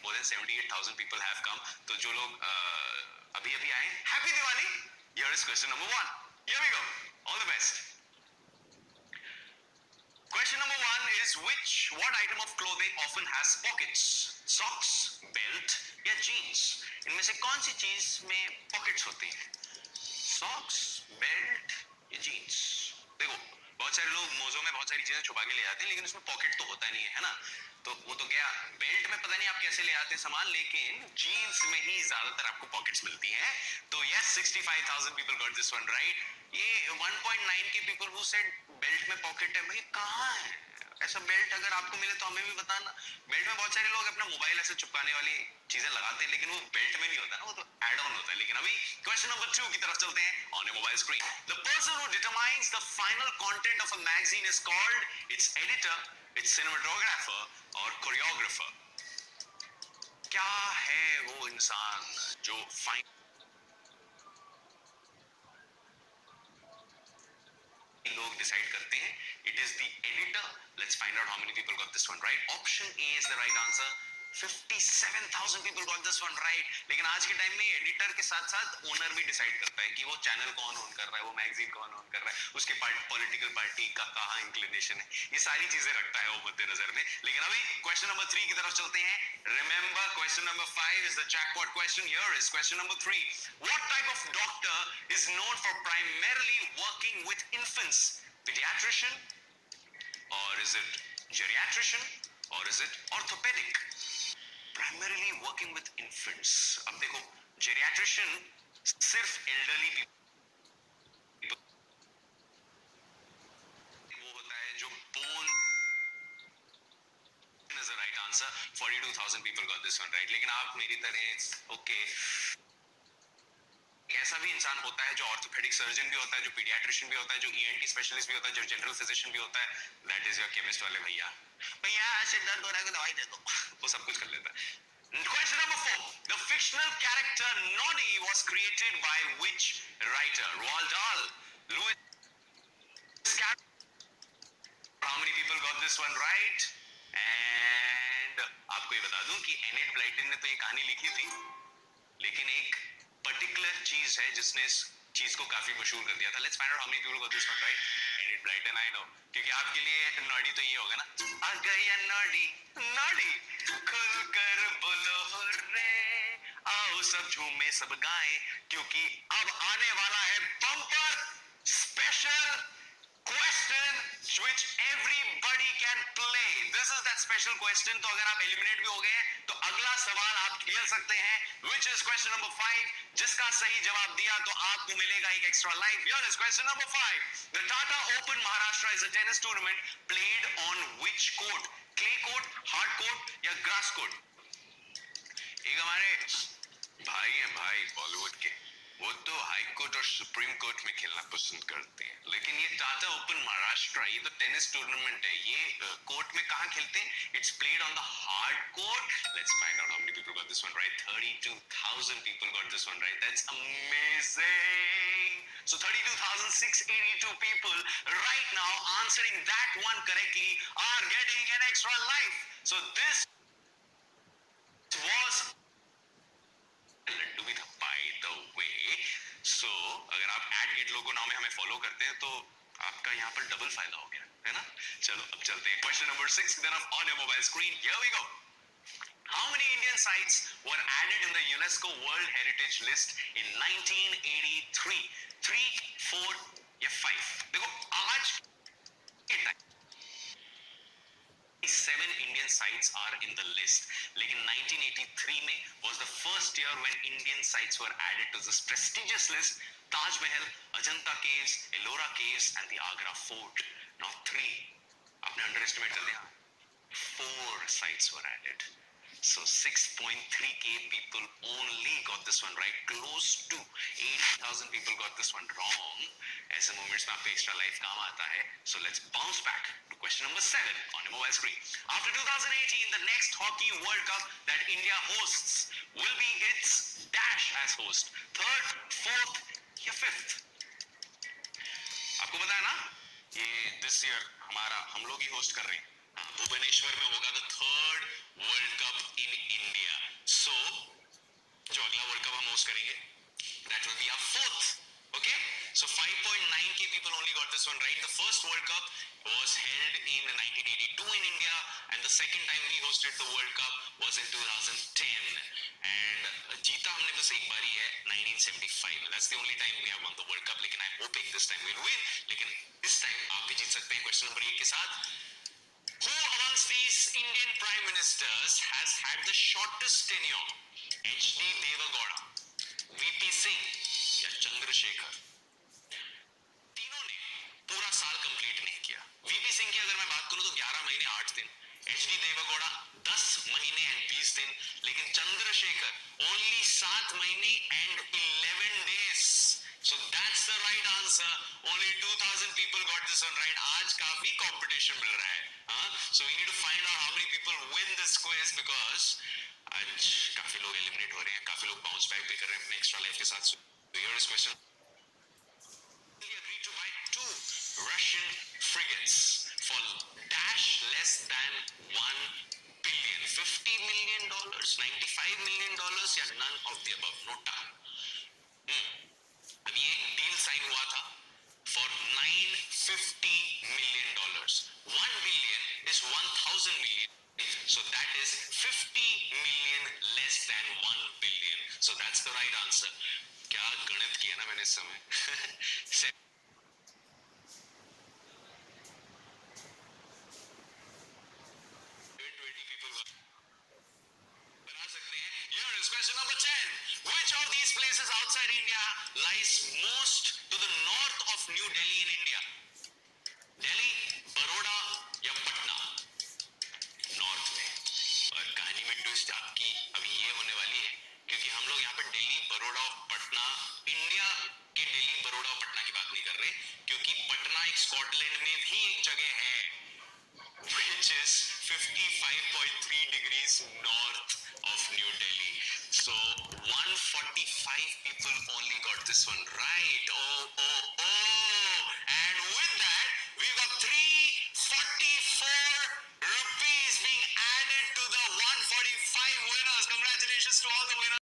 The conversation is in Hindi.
more than 78,000 people have come. तो जो लोग अभी अभी आए, Happy Diwali. Here is question number 1. Here we go. All the best. Question number 1 is what item of clothing often has pockets? Socks, belt या jeans? इनमें से कौन सी चीज में pockets होती है? Socks, belt या jeans? देखो बहुत सारे लोग मोजों में बहुत सारी चीजें छुपा के ले जाते हैं लेकिन उसमें पॉकेट तो होता नहीं है ना, तो वो तो गया। बेल्ट में पता नहीं आप कैसे ले आते हैं सामान, लेकिन जीन्स में ही ज्यादातर आपको पॉकेट्स मिलती हैं। तो yes, 65,000 people got this one right. ये 1.9 के पीपल हु सेड बेल्ट में पॉकेट है, भाई कहाँ है ऐसा बेल्ट? अगर आपको मिले तो हमें भी बताना। बेल्ट में बहुत सारे लोग अपना मोबाइल ऐसे चिपकाने वाली चीजें लगाते हैं लेकिन वो बेल्ट में नहीं होता ना, वो तो एड ऑन होता है। लेकिन अभी क्वेश्चन नंबर 2 की तरफ चलते हैं on your mobile screen. The person who determines the final content of a magazine is called its editor, its cinematographer और कोरियोग्राफर। क्या है वो इंसान जो लोग डिसाइड करते हैं? It is the editor. Let's find out how many people got this one right. Option A is the right answer. 57,000 people got this one right. लेकिन आज के टाइम में एडिटर के साथ साथ ओनर भी डिसाइड करता है कि वो चैनल कौन ओन कर रहा है, वो मैगजीन कौन ओन कर रहा है, उसके पॉलिटिकल पार्टी का कहाँ इंक्लिनेशन है, ये सारी चीजें रखता है वो मद्देनजर में। लेकिन अभी क्वेश्चन नंबर 3 की तरफ चलते हैं। Remember question number 5 is the jackpot question. Here is question number 3। What type of doctor is known for primarily working with infants? Paediatrician, or is it geriatrician, or is it orthopedic? Primarily working with infants. अब देखो geriatrician सिर्फ elderly people वो होता है जो bone is the right answer. 42,000 people got this one right. लेकिन आप मेरी तरह okay, ऐसा भी इंसान होता है जो ऑर्थोपेडिक सर्जन भी होता है, जो पीडियाट्रिशियन भी होता है, जो ईएनटी स्पेशलिस्ट भी होता है, जो जनरल फिजिशियन भी होता है। दैट इज योर केमिस्ट वाले भैया। भैया ऐसे दर्द हो रहा है दवाई दे दो, वो सब कुछ कर लेता है। Question number 4. The fictional character Noddy was created by which writer? Roald Dahl, Lewis Carroll. How many people got this one right? And आपको ये बता दूं कि एनिड ब्लाइटन ने तो ये कहानी लिखी थी, लेकिन एक पर्टिकुलर चीज है जिसने इस चीज को काफी मशहूर कर दिया था। Let's find out how many people got this one right. Enid Blyton, I know, क्योंकि आपके लिए नॉडी तो ये होगा ना, आ गया नॉडी, नॉडी खुलकर बोलो रे, आओ सब झूमे सब गाएं, क्योंकि अब आने वाला है bumper special question which everybody can play. This is that special question. तो अगर आप एलिमिनेट भी हो गए हैं तो अगला सवाल आप खेल सकते हैं, which is question number 5. जिसका सही जवाब दिया तो आपको मिलेगा एक extra life. Here is question number 5. The Tata Open Maharashtra is a tennis tournament played on which court? Clay court, hard court या grass court? एक हमारे भाई हैं भाई बॉलीवुड के, वो तो हाई कोर्ट और सुप्रीम कोर्ट में खेलना पसंद करते हैं, लेकिन ये टाटा ओपन महाराष्ट्र, ये तो टेनिस टूर्नामेंट है, ये कोर्ट में कहाँ खेलते हैं? It's played on the hard court. Let's find out how many people got this one right. 32,000 people got this one right. That's amazing. So 32,682 people right now answering that one correctly are getting an extra life. So this was laddu भी था by the way. So अगर आप @getloco नाम में हमें फॉलो करते हैं तो आपका यहाँ पर डबल फायदा हो गया है ना। चलो अब चलते हैं क्वेश्चन नंबर 6 की तरफ on your mobile screen. Here we go. How many Indian sites were added in the UNESCO World Heritage List in 1983? 3, 4 या 5? देखो आज के time 7 Indian sites are in the list, लेकिन 1983 में was the first year when Indian sites were added to this prestigious list. Taj Mahal, Ajanta Caves, Ellora Caves and the Agra Fort. Now 3, आपने underestimate कर दिया, 4 sites were added. So 6.3k people only got this one right. Close to 80,000 people got this one wrong. ऐसे moments में आपको extra life काम आता है. So let's bounce back to question number 7 on your mobile screen. After 2018, the next Hockey World Cup that India hosts will be its dash as host. 3rd, 4th या 5th? आपको पता है ना? ये this year हम लोग ही host कर रहे हैं. भुवनेश्वर में होगा the 3rd world cup in India. Host करेंगे. That will be our fourth. Okay, so 5.9k people only got this one right. The first World Cup was held in 1982 in India, and the second time we hosted the World Cup was in 2010. And जीता हमने बस एक बारी है 1975. That's the only time we have won the World Cup. लेकिन I'm hoping this time we'll win. लेकिन इस time आप भी जीत सकते हैं. Question number 8 के साथ. Who amongst these Indian Prime Ministers has had the shortest tenure? H.D. Devagowda, V.P. Singh या चंद्रशेखर? तीनों ने पूरा साल कंप्लीट नहीं किया. वीपी सिंह की अगर मैं बात करूं तो 11 महीने 8 दिन, एचडी देवगौड़ा 10 महीने एंड 20 दिन, लेकिन चंद्रशेखर ओनली 7 महीने and 11 days. So that's the right answer. Only 2000 people got this one right. आज काफी कंपटीशन मिल रहा है. So we need to find out how many people win this quiz because आज काफी लोग एलिमिनेट हो रहे हैं, काफी लोग बाउंस बैक भी कर रहे हैं अपने एक्स्ट्रा लाइफ के साथ. So here is question. He agreed to buy 2 Russian frigates for dash less than $1 billion. $50 million, $95 million या none of the above. Nota. अब ये डील साइन हुआ था for $950 million. $1 billion is 1,000 million. So that is 50 million less than 1 billion. So that's the right answer. क्या गणित किया ना मैंने इस समय. 720 people बना सकते हैं. Here is question number 10. Which of these places outside India lies most to the north of New Delhi in India? Delhi, Baroda या पटना? नॉर्थ में. और कहानी में ट्विस्ट आपकी अभी ये होने वाली है क्योंकि हम लोग यहाँ पर दिल्ली, बड़ौदा और पटना, इंडिया के दिल्ली, बड़ौदा और पटना की बात नहीं कर रहे क्योंकि पटना एक स्कॉटलैंड में भी एक जगह है which is 55.3 degrees north of New Delhi. So 145 people only got this one right. Oh, oh,